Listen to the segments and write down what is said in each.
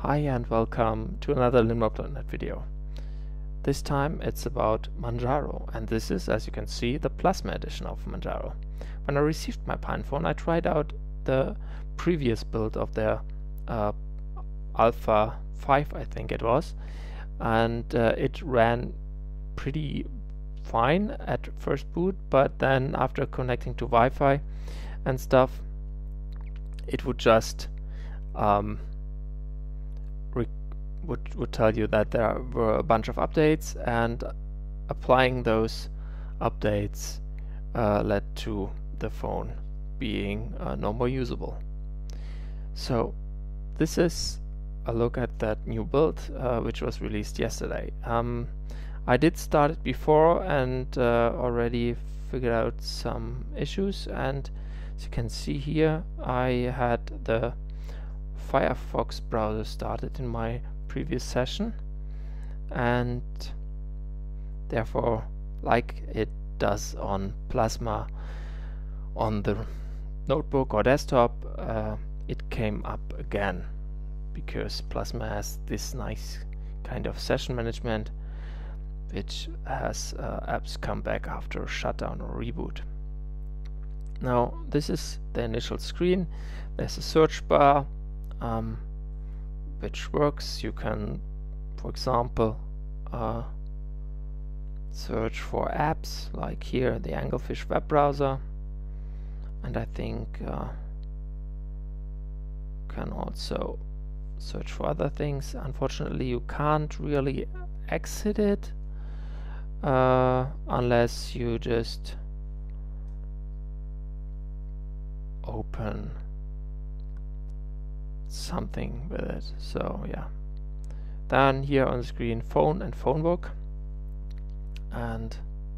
Hi and welcome to another Limblop.net video. This time it's about Manjaro, and this is, as you can see, the Plasma edition of Manjaro. When I received my PinePhone, I tried out the previous build of their Alpha 5, I think it was, and it ran pretty fine at first boot, but then after connecting to Wi-Fi and stuff, it would just would tell you that there were a bunch of updates, and applying those updates led to the phone being no more usable. So this is a look at that new build which was released yesterday. I did start it before and already figured out some issues, and as you can see here, I had the Firefox browser started in my previous session, and therefore, like it does on Plasma on the notebook or desktop, it came up again because Plasma has this nice kind of session management which has apps come back after a shutdown or reboot. Now this is the initial screen. There's a search bar which works. You can, for example, search for apps, like here the Anglefish web browser, and I think can also search for other things. Unfortunately, you can't really exit it unless you just open something with it. So yeah, then here on the screen, phone and phone book, and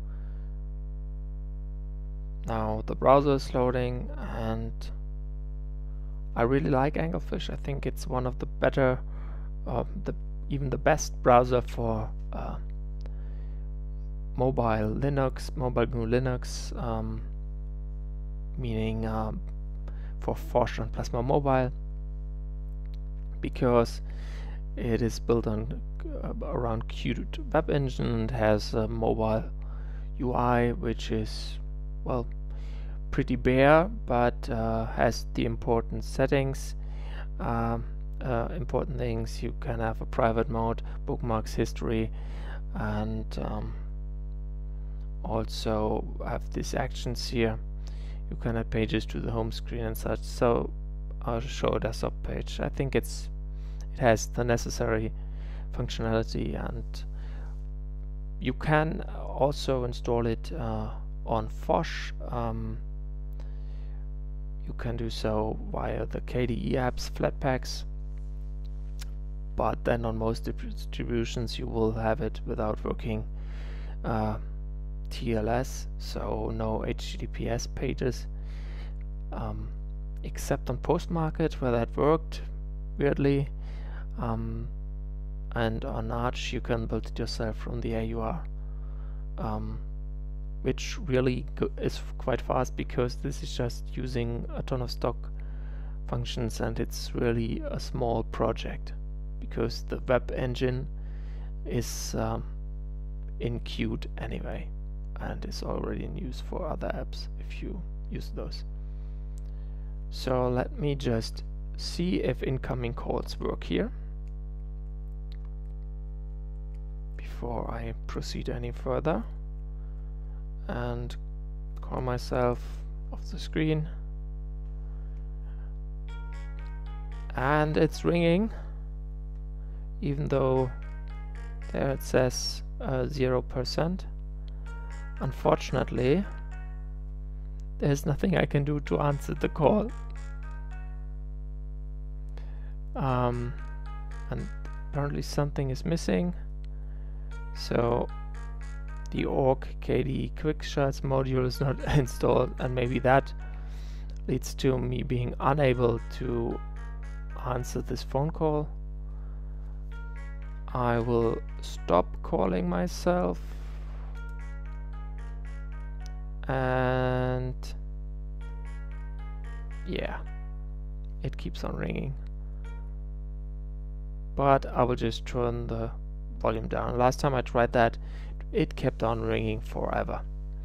now the browser is loading, and I really like Anglefish. I think it's one of the better, even the best browser for mobile Linux, mobile GNU Linux, meaning for Forge and Plasma Mobile, because it is built on around Qt Web Engine and has a mobile UI which is, well, pretty bare, but has the important settings, important things. You can have a private mode, bookmarks, history, and also have these actions here. You can add pages to the home screen and such. So I'll show a desktop page. I think it has the necessary functionality, and you can also install it on Phosh. You can do so via the KDE apps Flatpaks, but then on most distributions you will have it without working TLS, so no HTTPS pages, except on Postmarket, where that worked weirdly, and on Arch you can build it yourself from the AUR, which really is quite fast, because this is just using a ton of stock functions, and it's really a small project because the web engine is in Qt anyway, and is already in use for other apps if you use those. So let me just see if incoming calls work here before I proceed any further, and call myself off the screen, and it's ringing, even though there it says 0%. Unfortunately, there's nothing I can do to answer the call, and apparently something is missing. So the org KDE QuickShuts module is not installed, and maybe that leads to me being unable to answer this phone call. I will stop calling myself, and yeah, it keeps on ringing. but I will just turn the volume down. Last time I tried that, it kept on ringing forever.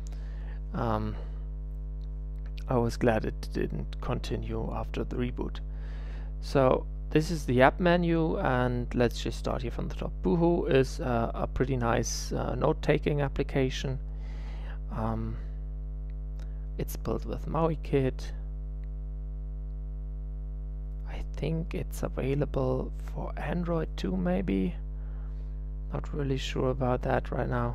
I was glad it didn't continue after the reboot. So this is the app menu, and let's just start here from the top. Boohoo is a pretty nice note-taking application. It's built with MauiKit. I think it's available for Android too, maybe. Not really sure about that right now.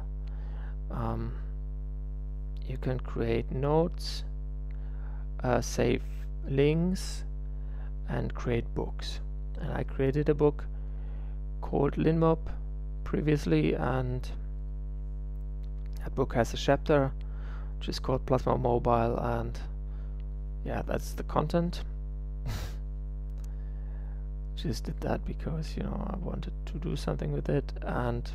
You can create notes, save links, and create books. And I created a book called Linmob previously, and that book has a chapter which is called Plasma Mobile, and yeah, that's the content. Just did that because, you know, I wanted to do something with it. And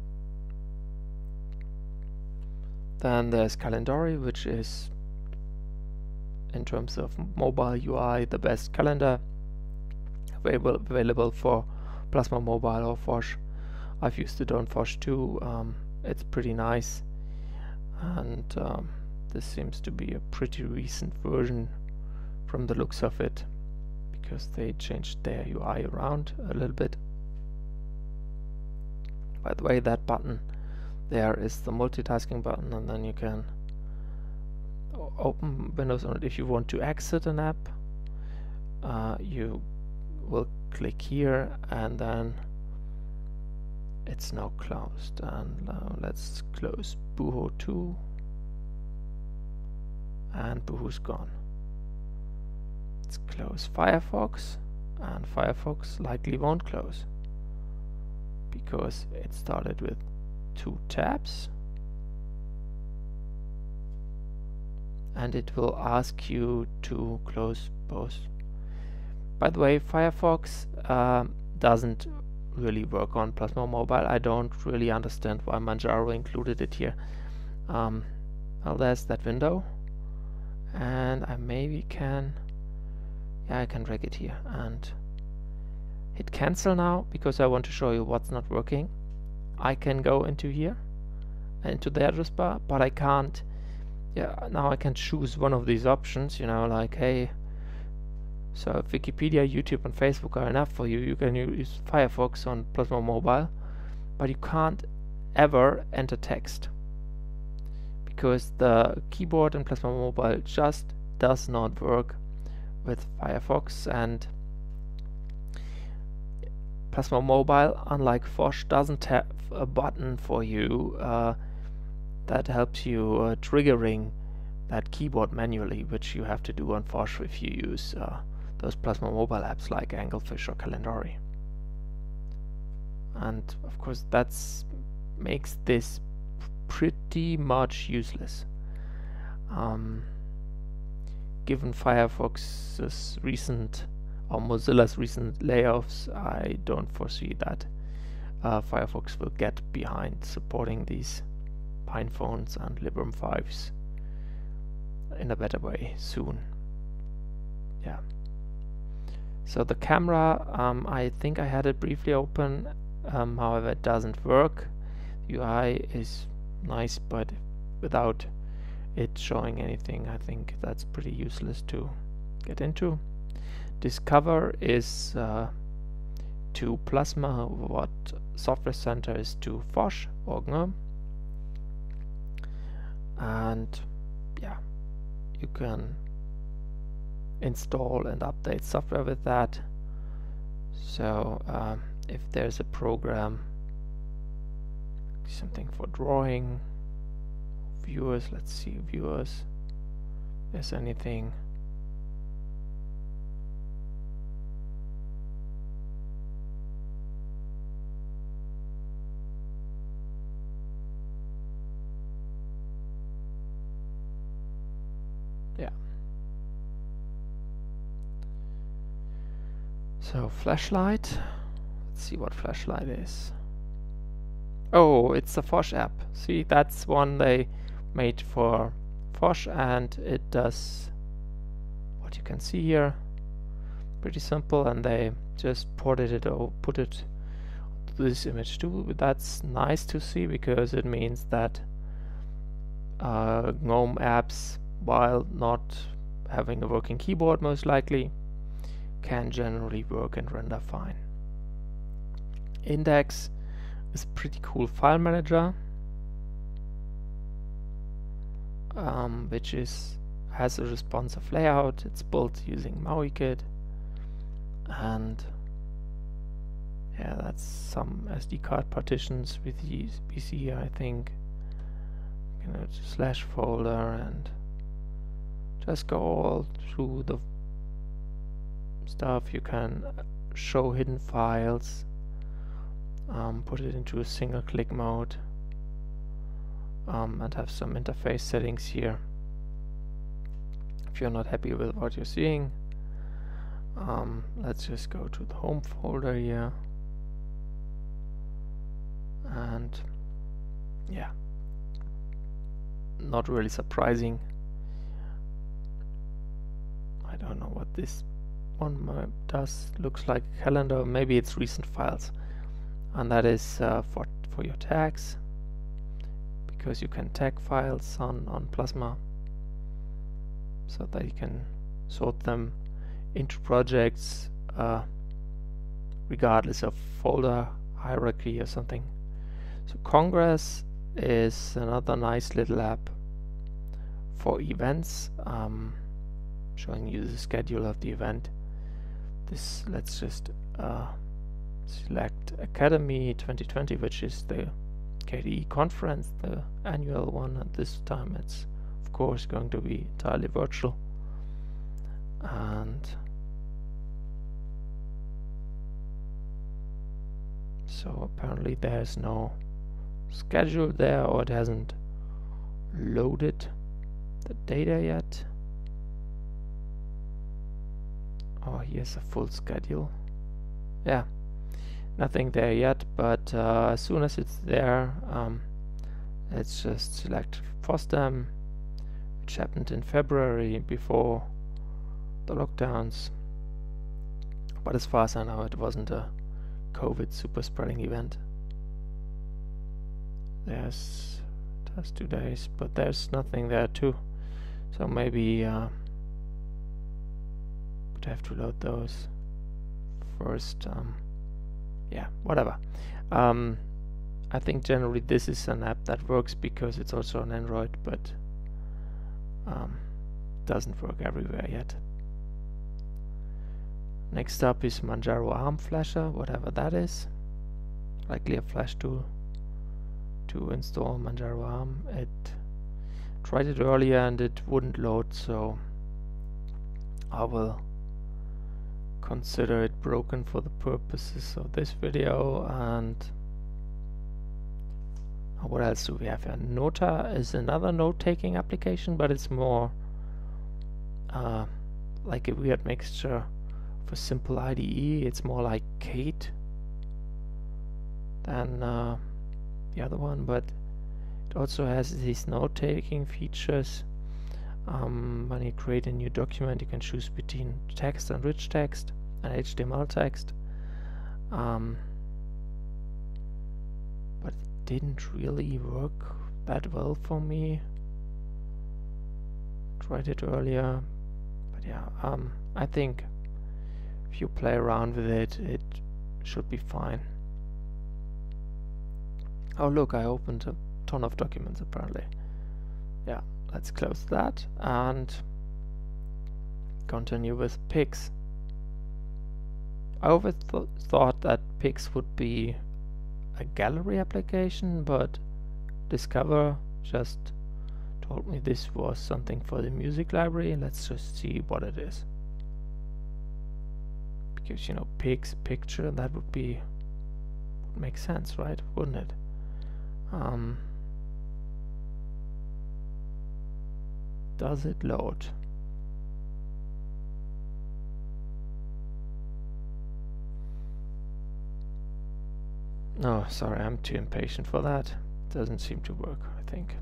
then there's Calendary, which is, in terms of mobile UI, the best calendar available for Plasma Mobile or Phosh. I've used it on Phosh too. It's pretty nice, and this seems to be a pretty recent version from the looks of it, because they changed their UI around a little bit. By the way, that button there is the multitasking button, and then you can open Windows on it. If you want to exit an app, you will click here, and then it's now closed. And let's close Boohoo 2, and Boohoo's gone. Let's close Firefox, and Firefox likely won't close because it started with 2 tabs, and it will ask you to close both. By the way, Firefox doesn't really work on Plasma Mobile. I don't really understand why Manjaro included it here. Well, there's that window, and I maybe can, yeah, I can drag it here and hit cancel now, because I want to show you what's not working. I can go into here, into the address bar, but I can't. Yeah, now I can choose one of these options, you know, like, hey, so if Wikipedia, YouTube, and Facebook are enough for you, you can use Firefox on Plasma Mobile, but you can't ever enter text, because the keyboard in Plasma Mobile just does not work with Firefox. And Plasma Mobile, unlike Phosh, doesn't have a button for you that helps you triggering that keyboard manually, which you have to do on Phosh if you use those Plasma Mobile apps like Anglefish or Calendary. And of course that makes this pretty much useless. Given Firefox's recent, or Mozilla's recent layoffs, I don't foresee that Firefox will get behind supporting these PinePhones and Librem 5s in a better way soon. Yeah. So the camera, I think I had it briefly open, however it doesn't work. UI is nice, but without it showing anything, I think that's pretty useless to get into. Discover is to Plasma what Software Center is to Phosh or GNOME. And yeah, you can install and update software with that. So if there's a program, something for drawing, viewers, let's see, viewers, if there's anything. Yeah. So Flashlight, let's see what Flashlight is. Oh, it's a Phosh app. See, that's one they made for Phosh, and it does what you can see here. Pretty simple, and they just ported it or put it to this image too. That's nice to see, because it means that GNOME apps, while not having a working keyboard most likely, can generally work and render fine. Index is a pretty cool file manager, which has a responsive layout. It's built using MauiKit, and yeah, that's some SD card partitions with BC, I think. You know, slash folder and just go all through the stuff. You can show hidden files, put it into a single click mode, and have some interface settings here if you're not happy with what you're seeing. Let's just go to the home folder here, and yeah, not really surprising. I don't know what this one does. Looks like a calendar. Maybe it's recent files, and that is for your tags, because you can tag files on Plasma so that you can sort them into projects regardless of folder hierarchy or something. So Congress is another nice little app for events, showing you the schedule of the event. Let's just select Academy 2020, which is the KDE conference, the annual one, and this time it's of course going to be entirely virtual. And so apparently there's no schedule there, or it hasn't loaded the data yet. Oh, here's a full schedule. Yeah, nothing there yet, but as soon as it's there, let's just select FOSDEM, which happened in February before the lockdowns. But as far as I know, it wasn't a COVID super spreading event. There's just 2 days, but there's nothing there too. So maybe would have to load those first. Yeah, whatever. I think generally this is an app that works because it's also on Android, but doesn't work everywhere yet. Next up is Manjaro ARM Flasher, whatever that is. Likely a flash tool to install Manjaro ARM. It tried it earlier and it wouldn't load, so I will consider it broken for the purposes of this video. And what else do we have here? Nota is another note-taking application, but it's more like a weird mixture of a simple IDE. It's more like Kate than the other one, but it also has these note-taking features. When you create a new document, you can choose between text and rich text and HTML text, but it didn't really work that well for me. Tried it earlier, but yeah, I think if you play around with it, it should be fine. Oh look, I opened a ton of documents apparently. Yeah, let's close that and continue with Pix. I always thought that Pix would be a gallery application, but Discover just told me this was something for the music library. Let's just see what it is. Because, you know, Pix picture, that would make sense, right? Wouldn't it? Does it load? No, sorry, I'm too impatient for that. Doesn't seem to work, I think.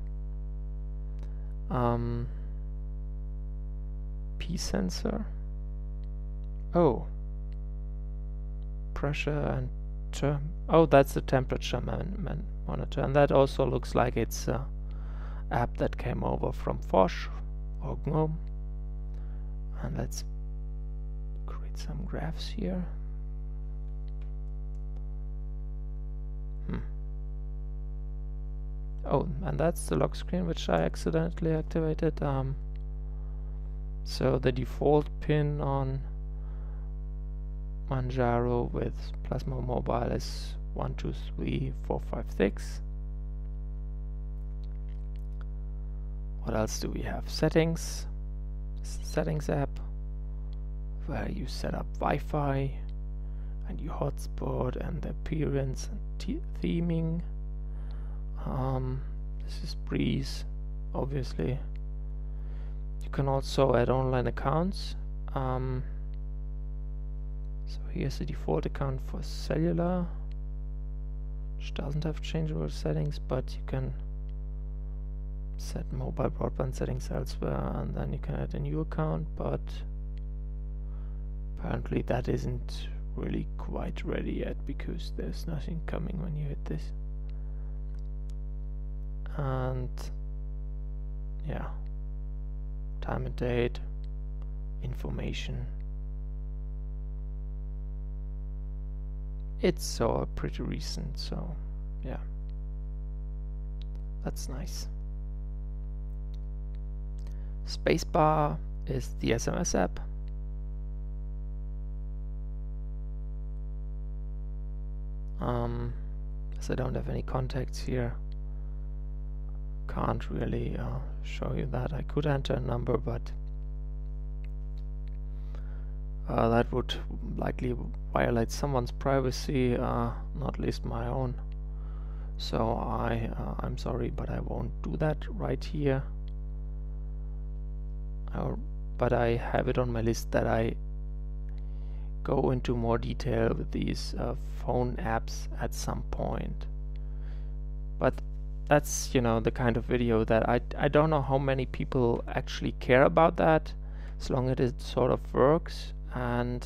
P-sensor. Oh. pressure and oh, that's the temperature monitor, and that also looks like it's a app that came over from Phosh or GNOME. And let's create some graphs here. Oh, and that's the lock screen which I accidentally activated. So the default pin on Manjaro with Plasma Mobile is 123456. What else do we have? Settings. Settings app, where you set up Wi-Fi and your hotspot and the appearance and theming. This is Breeze, obviously. You can also add online accounts. So here's the default account for cellular, which doesn't have changeable settings, but you can set mobile broadband settings elsewhere, and then you can add a new account, but apparently that isn't really quite ready yet because there's nothing coming when you hit this. And yeah, time and date, information. It's pretty recent, so yeah, that's nice. Spacebar is the SMS app. As I don't have any contacts here, can't really show you that. I could enter a number, but that would likely violate someone's privacy, not least my own. So I'm sorry, but I won't do that right here. But I have it on my list that I go into more detail with these phone apps at some point. But that's, you know, the kind of video that I don't know how many people actually care about that, as long as it sort of works. And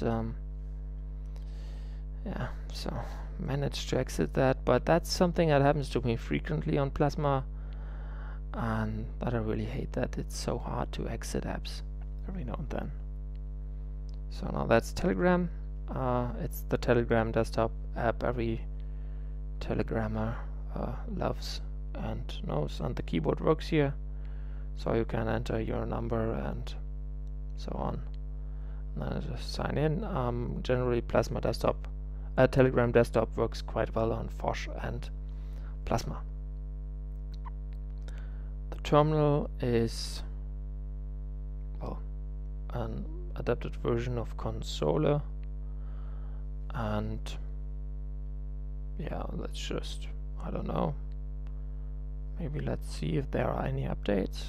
yeah, so managed to exit that, but that's something that happens to me frequently on Plasma, and that I really hate, that it's so hard to exit apps every now and then. So now that's Telegram. It's the Telegram desktop app every Telegrammer loves and knows, and the keyboard works here, so you can enter your number and so on. And then just sign in. Generally Plasma desktop, Telegram desktop works quite well on Phosh and Plasma. The terminal is, well, an adapted version of Consoler, and yeah, let's just, I don't know, maybe let's see if there are any updates.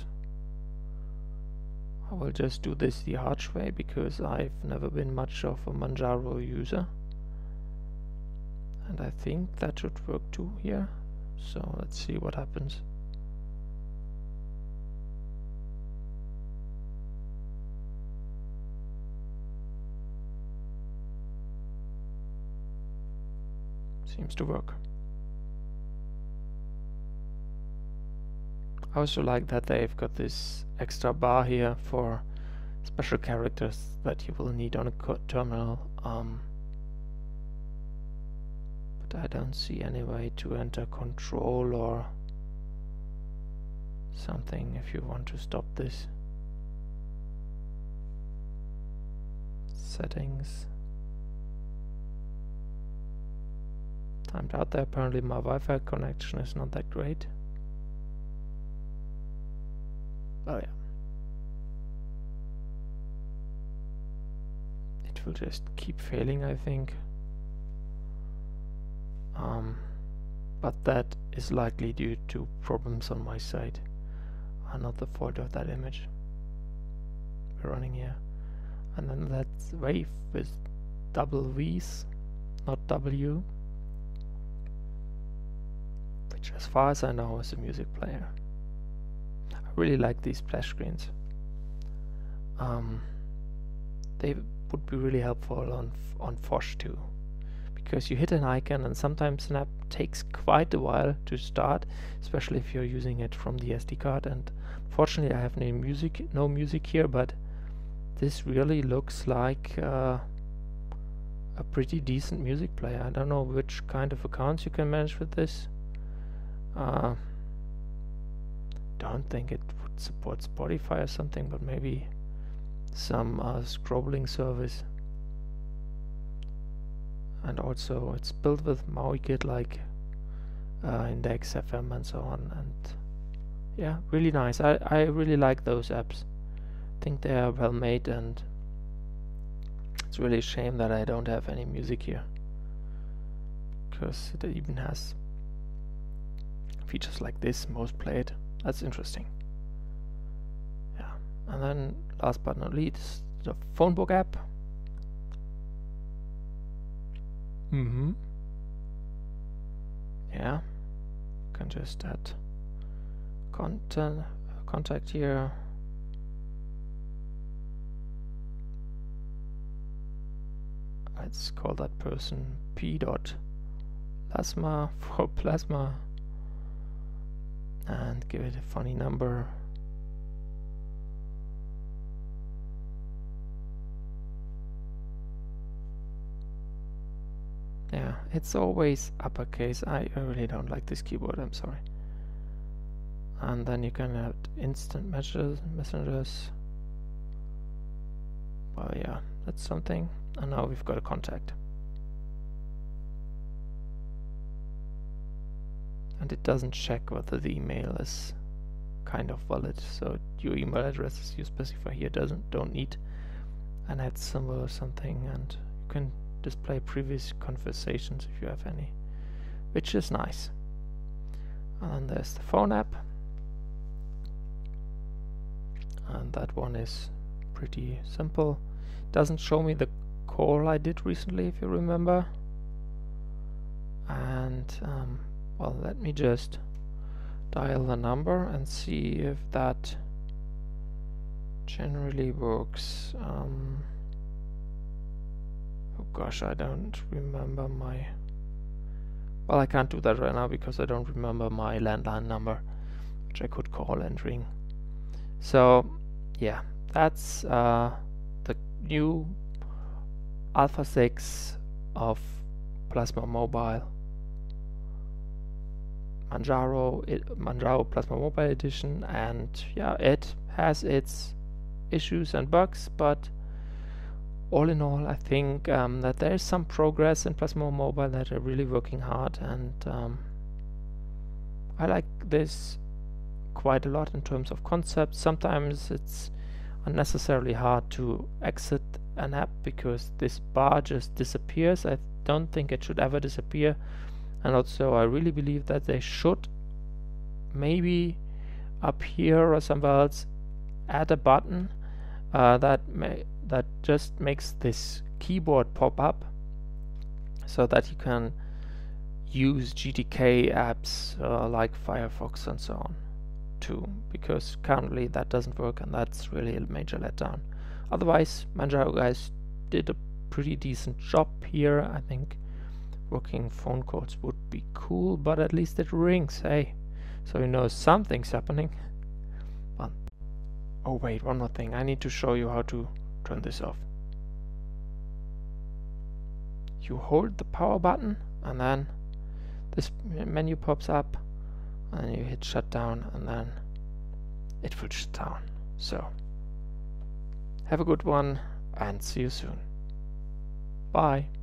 I will just do this the Arch way because I've never been much of a Manjaro user, and I think that should work too here. So let's see what happens. Seems to work. I also like that they've got this extra bar here for special characters that you will need on a terminal, but I don't see any way to enter control or something if you want to stop this. Settings. Timed out there. Apparently my Wi-Fi connection is not that great. Oh yeah. It will just keep failing, I think. But that is likely due to problems on my side, and not the fault of that image we're running here. And then that's Wave with double V's, not W, which as far as I know is a music player. I really like these splash screens. They would be really helpful on Phosh too, because you hit an icon and sometimes an app takes quite a while to start, especially if you're using it from the SD card. And fortunately I have no music here, but this really looks like a pretty decent music player. I don't know which kind of accounts you can manage with this. Don't think it would support Spotify or something, but maybe some scrolling service. And also it's built with MauiKit, like Index FM and so on, and yeah, really nice. I really like those apps. I think they are well made, and it's really a shame that I don't have any music here, because it even has features like this, most played. That's interesting. Yeah, and then last but not least, the Phonebook app. Yeah, you can just add contact here. Let's call that person p.plasma for plasma and give it a funny number. Yeah, it's always uppercase. I really don't like this keyboard, I'm sorry. And then you can add instant messengers. Well, yeah, that's something. And now we've got a contact. And it doesn't check whether the email is kind of valid. So your email addresses you specify here don't need an @ symbol or something, and you can display previous conversations if you have any, which is nice. And then there's the phone app, and that one is pretty simple. Doesn't show me the call I did recently, if you remember. And well, let me just dial the number and see if that generally works. Oh gosh, I don't remember my... Well, I can't do that right now because I don't remember my landline number, which I could call and ring. So yeah, that's the new Alpha 6 of Plasma Mobile. Manjaro Plasma Mobile Edition, and yeah, it has its issues and bugs, but all in all, I think that there is some progress in Plasma Mobile, that are really working hard, and I like this quite a lot in terms of concept. Sometimes it's unnecessarily hard to exit an app because this bar just disappears. I don't think it should ever disappear, and also I really believe that they should maybe up here or somewhere else add a button that just makes this keyboard pop up, so that you can use GTK apps like Firefox and so on too, because currently that doesn't work, and that's really a major letdown. Otherwise, Manjaro guys did a pretty decent job here. I think working phone calls would be cool, but at least it rings, hey, so you know something's happening. But oh wait, one more thing, I need to show you how to turn this off. You hold the power button, and then this menu pops up, and you hit shut down, and then it will shut down. So have a good one, and see you soon. Bye.